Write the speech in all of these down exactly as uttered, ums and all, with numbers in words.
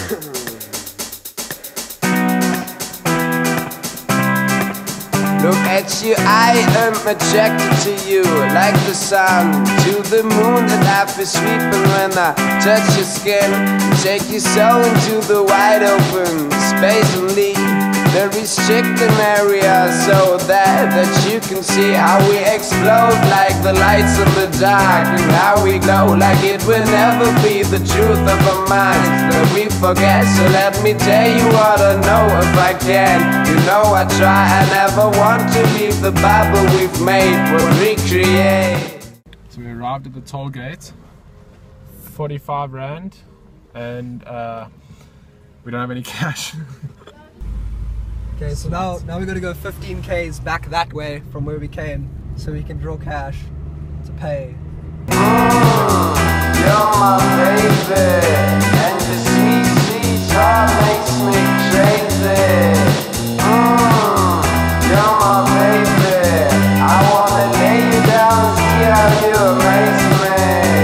Look at you, I am attracted to you, like the sun to the moon, and I feel sweeping when I touch your skin. Take you so into the wide open space and leave the restricted area, so that, that you can see how we explode like the lights in the dark, and how we glow like it will never be the truth of our minds that we forget. So let me tell you what I know if I can. You know I try, I never want to leave the bubble we've made, we'll recreate. So we arrived at the toll gate, forty-five rand, and uh, we don't have any cash. Okay, so now, now we're going to go fifteen Ks back that way from where we came, so we can draw cash to pay. Mm, you're my baby, and your sweet, sweet heart makes me crazy. Mm, you're my baby, I wanna lay you down and see how you amaze me.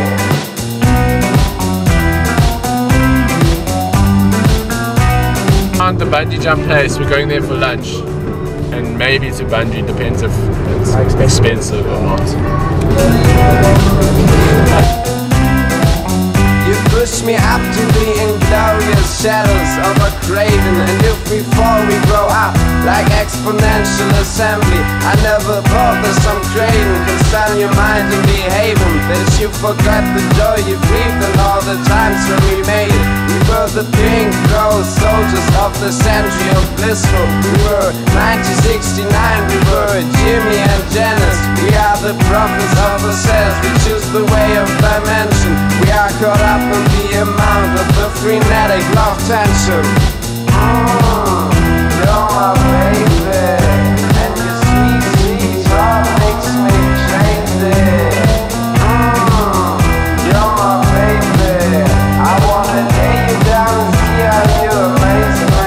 On the bungee jump place, we're going there for lunch, and maybe to bungee, depends if it's expensive or not. You push me up to the inglorious shadows of a craven, and if we fall we grow up like exponential assembly. I never thought that some craven can stun your mind and behaving, that you forgot the joy you breathed and all the times when we made it. We were the pink rose soldiers of the century of blissful. We were nineteen sixty-nine, we were Jimmy and Janice. We are the prophets of ourselves, we choose the way of dimension. We are caught up in the amount of the frenetic love tension. Mm, you're my baby, and your sweet, sweet heart makes me crazy. Mm, you're my baby, I wanna lay you down and see how you amaze me.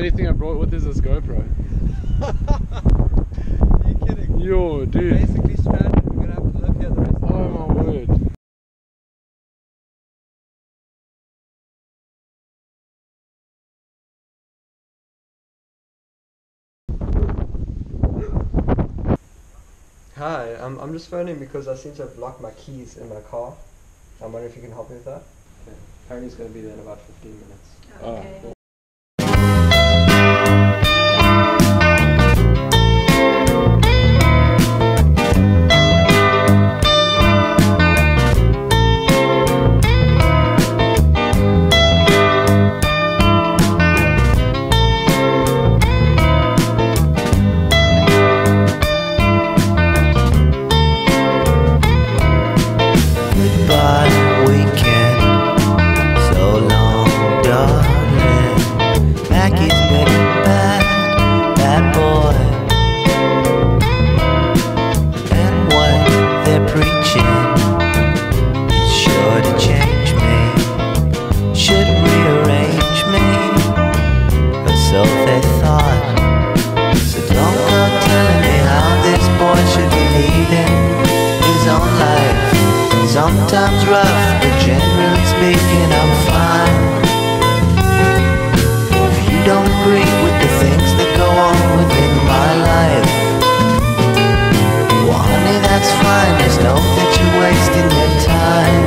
bloody thing I brought with is this GoPro. Are you kidding? Yo, dude. Basically stranded. We're gonna have to live here the rest of the Oh my word. Hi, I'm, I'm just phoning because I seem to have locked my keys in my car. I'm wondering if you can help me with that. Okay. Apparently he's going to be there in about fifteen minutes. Okay. Oh. Sometimes rough, but generally speaking I'm fine. If you don't agree with the things that go on within my life, well honey, that's fine, just know that you're wasting your time.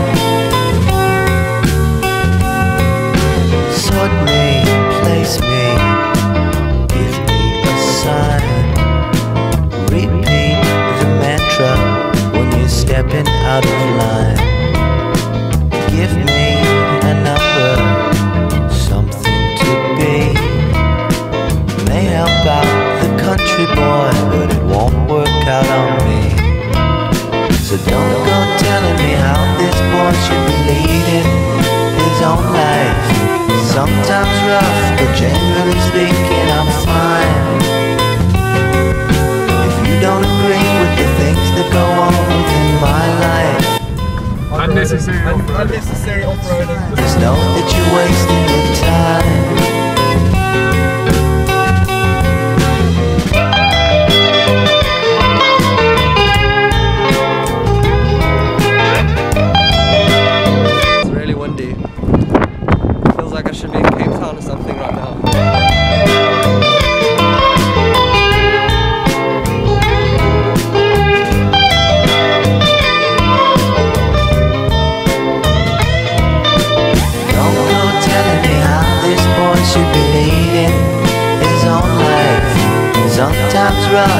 Sort me, place me, give me a sign. Repeat the mantra when you're stepping out of line. Give me a number, something to be. May help out the country boy, but it won't work out on me. So don't go telling me how this boy should be leading his own life. Sometimes rough, but generally speaking I'm fine. If you don't agree with the things that go on within my life, Unnecessary off-roading. Unnecessary off-roading. just know that you're wasting your time. It's really windy. Feels like I should be in Cape Town or something right now. Should be leading his own life. Sometimes rough,